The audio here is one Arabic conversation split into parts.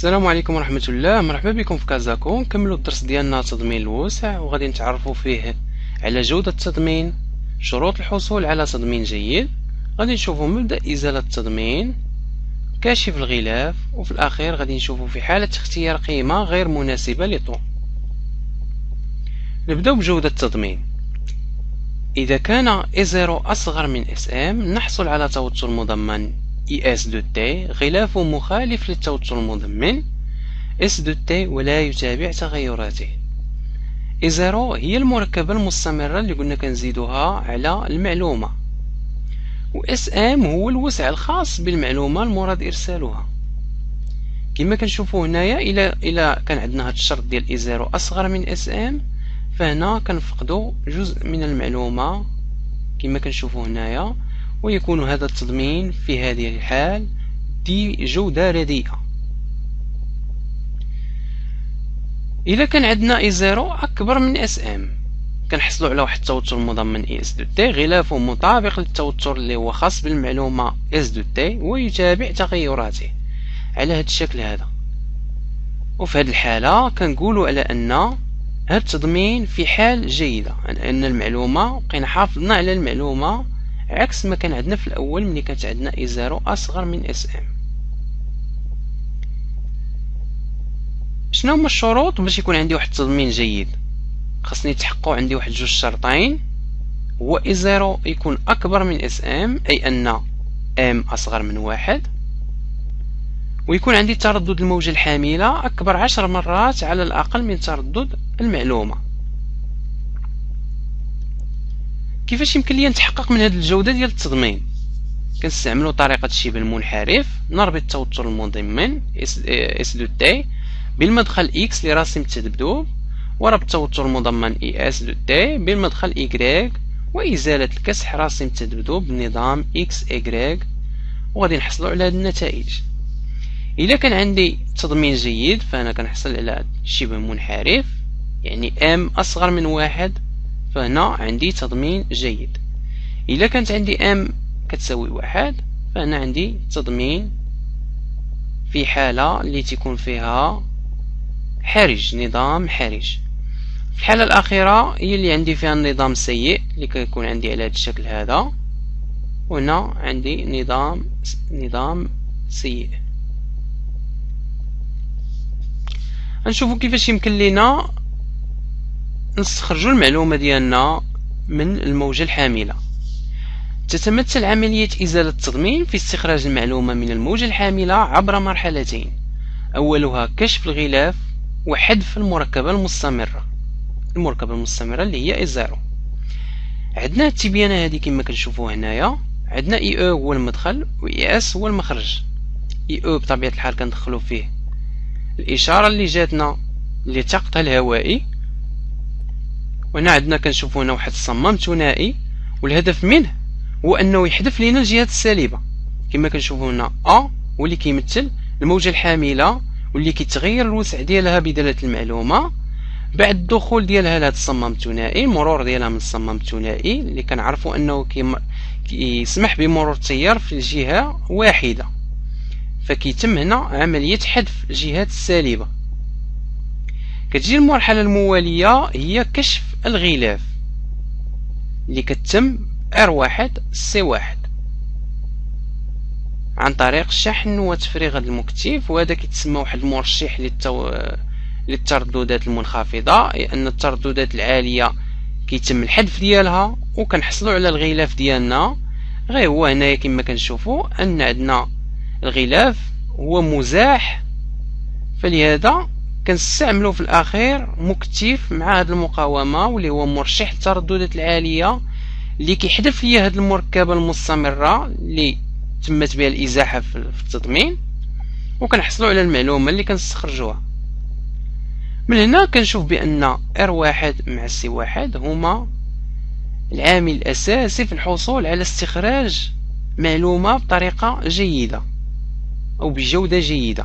السلام عليكم ورحمة الله. مرحبا بكم في كازاكو. نكملوا الدرس ديالنا تضمين الوسع، وغادي نتعرفوا فيه على جودة التضمين، شروط الحصول على تضمين جيد. غادي نشوفوا مبدأ إزالة التضمين، كاشف الغلاف، وفي الأخير غادي نشوفوا في حالة اختيار قيمة غير مناسبة لطو. نبدأ بجودة التضمين. إذا كان E0 أصغر من SM نحصل على توتر مضمن ES2T غلافه مخالف للتوتر المضمن S2T ولا يتابع تغيراته. E0 هي المركبة المستمرة اللي قلنا كنزيدوها على المعلومة، و SM هو الوسع الخاص بالمعلومة المراد إرسالها. كما كنشوفوا هنايا إلى كان عندنا هذا الشرط ديال E0 أصغر من SM، فهنا كنفقدوا جزء من المعلومة كما كنشوفوا هنايا، ويكون هذا التضمين في هذه الحال دي جودة رديئة. إذا كان عندنا E0 أكبر من SM كنحصلوا على واحد التوتر مضمن ES2T غلافه مطابق للتوتر اللي هو خاص بالمعلومة S2T ويتابع تغيراته على هذا الشكل هذا. وفي هذه الحالة كنقولوا على أن هذا التضمين في حال جيدة، أن المعلومة بقينا حافظنا على المعلومة عكس ما كان عندنا في الأول ملي كانت عندنا E0 أصغر من SM. شنو هما الشروط باش يكون عندي واحد التضمين جيد؟ خاصني يتحققوا عندي واحد جوج شرطين، هو E0 يكون أكبر من SM أي أن M أصغر من 1، ويكون عندي تردد الموجة الحاملة أكبر 10 مرات على الأقل من تردد المعلومة. كيفاش يمكن لي نتحقق من هذه الجودة ديال التضمين؟ كنستعملوا طريقة الشبه المنحرف، نربط التوتر المضمن S2T بالمدخل X لرسم التذبذب، وربط التوتر المضمن ES2T بالمدخل Y، وإزالة الكسح راسم التذبذب بنظام XY، وغادي نحصلوا على هذه النتائج. إلا كان عندي تضمين جيد فأنا كنحصل على شبه منحرف، يعني M أصغر من 1، فهنا عندي تضمين جيد. إلا كانت عندي M كتساوي 1 فهنا عندي تضمين في حالة اللي تكون فيها حرج، نظام حرج. في الحالة الأخيرة هي اللي عندي فيها النظام سيء اللي كيكون عندي على هذا الشكل هذا، وهنا عندي نظام سيء. نشوفوا كيفاش يمكن لنا نستخرجوا المعلومة ديالنا من الموجة الحاملة. تتمثل عملية إزالة التضمين في استخراج المعلومة من الموجة الحاملة عبر مرحلتين، أولها كشف الغلاف وحذف المركبة المستمرة اللي هي E0. عندنا التبيانة هذه كما كنشوفوا هنايا، عندنا E E هو المدخل و ES هو المخرج. E E بطبيعة الحال كندخلوا فيه الإشارة اللي جاتنا اللي تقطع الهوائي، وهنا عندنا كنشوفوا هنا واحد الصمام ثنائي، والهدف منه هو أنه يحذف لنا الجهات السالبة. كما كنشوفوا هنا A هو اللي كيمثل الموجة الحاملة واللي كيتغير الوسع ديالها بدلالة المعلومة بعد الدخول ديالها لهذا الصمام الثنائي، المرور ديالها من الصمام الثنائي اللي كنعرفوا أنه كيسمح بمرور التيار في الجهة واحدة، فكيتم هنا عملية حذف الجهات السالبة. كتجي المرحلة الموالية هي كشف الغلاف اللي كتم R1 C1 عن طريق شحن وتفريغ هذا المكتيف، وهذا كيتسمى واحد المرشح للترددات المنخفضة، لأن الترددات العالية كيتم الحذف ديالها وكنحصلوا على الغلاف ديالنا. غير هو هنايا كما كنشوفوا أن عندنا الغلاف هو مزاح، فلهذا كنستعملوا في الأخير مكتيف مع هذه المقاومة واللي هو مرشح الترددات العالية اللي كيحذف لي هذه المركبة المستمرة اللي تمت بها الإزاحة في التضمين، وكنحصلوا على المعلومة اللي كنستخرجوها. من هنا كنشوف بأن R1 مع C1 هما العامل الأساسي في الحصول على استخراج معلومة بطريقة جيدة أو بجودة جيدة.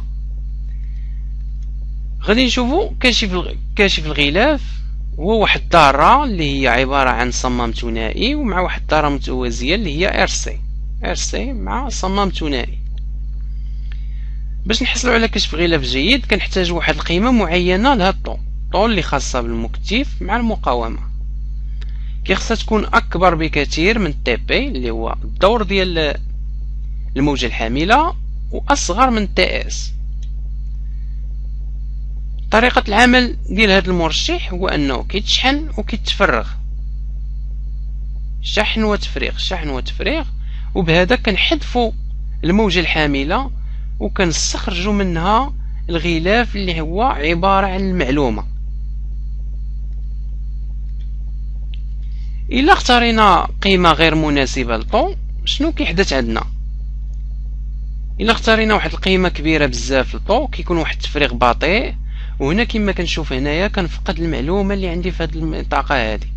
غادي نشوفوا كاشف الغلاف هو واحد الذرة اللي هي عبارة عن صمام ثنائي ومع واحد الذرة متوازية اللي هي RC مع صمام ثنائي. باش نحصلوا على كشف غلاف جيد كنحتاج واحد القيمه معينه لهاد الطول اللي خاصه بالمكتيف مع المقاومه. خاصها تكون اكبر بكثير من تي بي اللي هو الدور ديال الموجه الحامله، واصغر من تي اس. طريقه العمل ديال هذا المرشح هو انه كيتشحن وكيتفرغ، شحن وتفريغ شحن وتفريغ، وبهذا كنحذفوا الموجه الحامله وكنستخرجوا منها الغلاف اللي هو عباره عن المعلومه. الا اختارينا قيمه غير مناسبه لطو شنو كيحدث عندنا؟ الا اختارينا واحد القيمه كبيره بزاف لطو كيكون واحد التفريغ بطيء، وهنا كما كنشوف هنايا كنفقد المعلومه اللي عندي في هذه المنطقه هذه،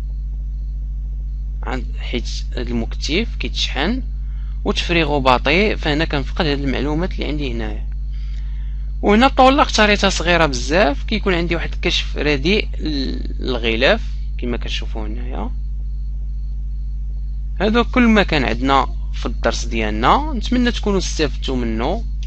حيت المكتيف كيتشحن وتفريغه بطيء، فهنا كنفقد هذه المعلومات اللي عندي هنايا. وهنا الطول اللي اختاريتها صغيره بزاف كيكون عندي واحد الكشف رديء للغلاف كما كتشوفوا هنايا. هذا كل ما كان عندنا في الدرس ديالنا، نتمنى تكونوا استفدتوا منه.